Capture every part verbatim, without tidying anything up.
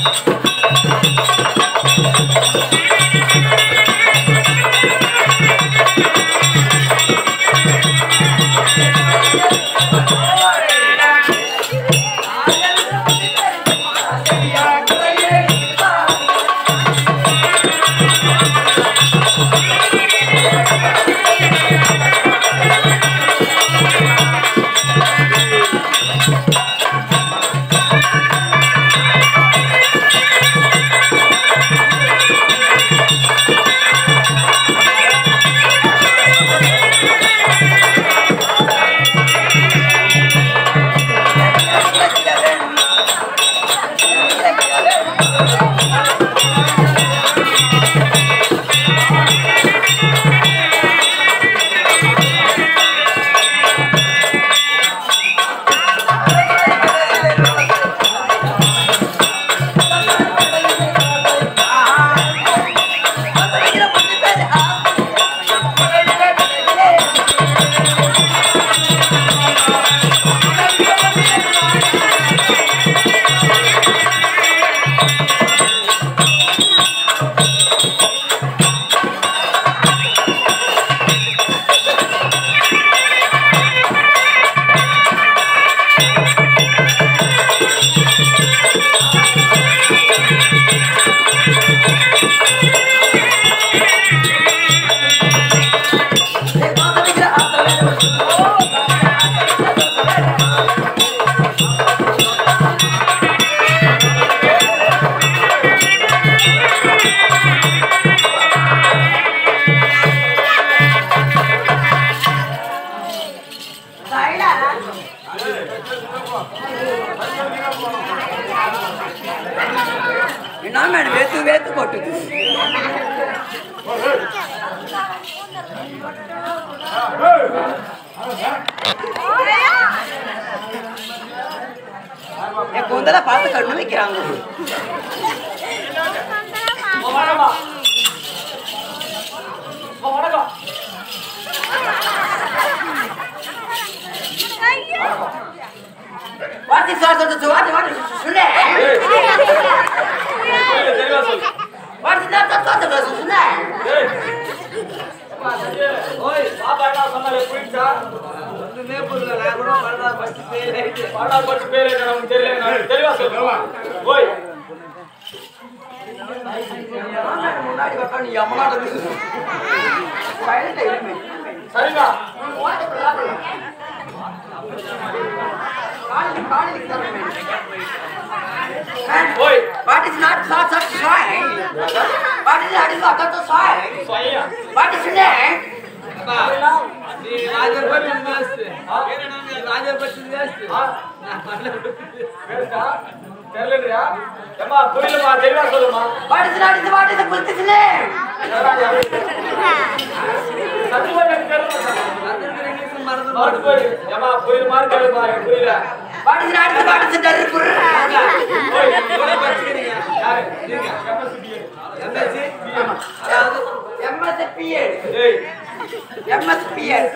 What is not such a sign? What is not such a sign? What is your name? What is not what is the Buddhist name? What is not what is the Daripur? M S P A. M S P A.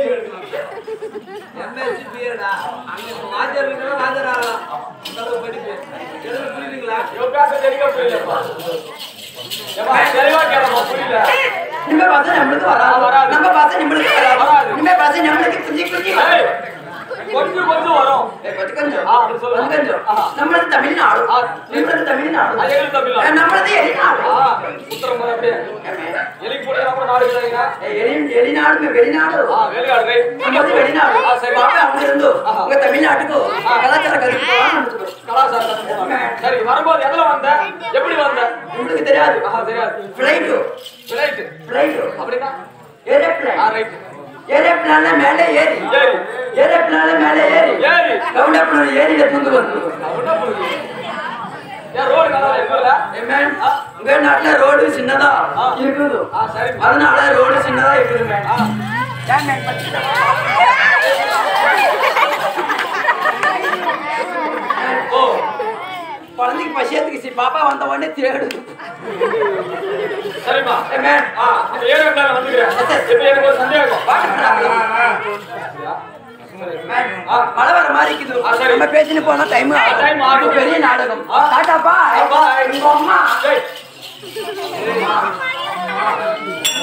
M S P A da. அங்க வாஜர் இருக்கற வாஜர் ஆகலாம். உங்களுக்கு படிப்பு. எதுல புரியுதுங்களா? யோகாச தெரியல புரியலப்பா. ஏமா தெளிவா கேளமா புரியல. நம்ம பாச நம்மளுக்கு வராது. நம்ம பாச நம்மளுக்கு வராது. நம்ம பாச நம்மளுக்கு புரிஞ்சு புரிஞ்சு வராது. கொஞ்சம் கொஞ்சம் வரும். ஏ கொஞ்சம் கொஞ்சம். ஆ அப்படி சொல்லுங்க. கொஞ்சம். நம்மளது தமிழ்நாடு. நம்மளது தமிழ்நாடு. அதே தமிழ்நாடு. நம்மளது எலிநாடு. ஆ உத்தரம் அப்படியே. எலிக்கு போடுற அப்புறம் நாடு இல்லையா? எலி எலிநாடு வெளிநாடு. ஆ வெளிநாடு ரைட். நம்மளது வெளிநாடு. ஆ சரி. பாப்பா அங்க இருந்து உங்க தமிழ்நாட்டுக்கு கலாச்சார கருத்து கலாச்சார கருத்து. சரி வரும்போது எதுல வந்த? எப்படி வந்த? உங்களுக்கு தெரியாது. ஆ தெரியாது. ஃளைட். ஃளைட். ஃளைட். அப்படினா ஏரோப்ளேன். ஆ ரைட். ஏரோப்ளேன்ல மேலே ஏறி ஏறி ஏரோப்ளேன்ல மேலே ஏறி ஏறி கவுண்டப்ளேன் ஏறில தூந்து வந்து கவுண்டப்ளேன் யா ரோட் நல்லா இருக்குல ஏமேன் உங்க நாட்டுல ரோடு சின்னதா இருக்குது ஆ சரி அதனால ரோடு சின்னதா இருக்குது மேன் ஆ ஏன் மேன் பச்சிடா ஓ குழந்தைக்கு பசியத்துக்கு சி பாப்பா வந்த உடனே தேடுது சரிமா ஏமேன் ஆ அந்த ஏரோப்ளேன்ல வந்துறேன் இப்போ எனக்கு ஒரு சந்தேகம் மழை வர மாதிரி இருக்குது நம்ம பேசிட்டு போனா டைம் டைம் ஆகும் பெரிய நாடகம் டாடா பாய் எங்க அம்மா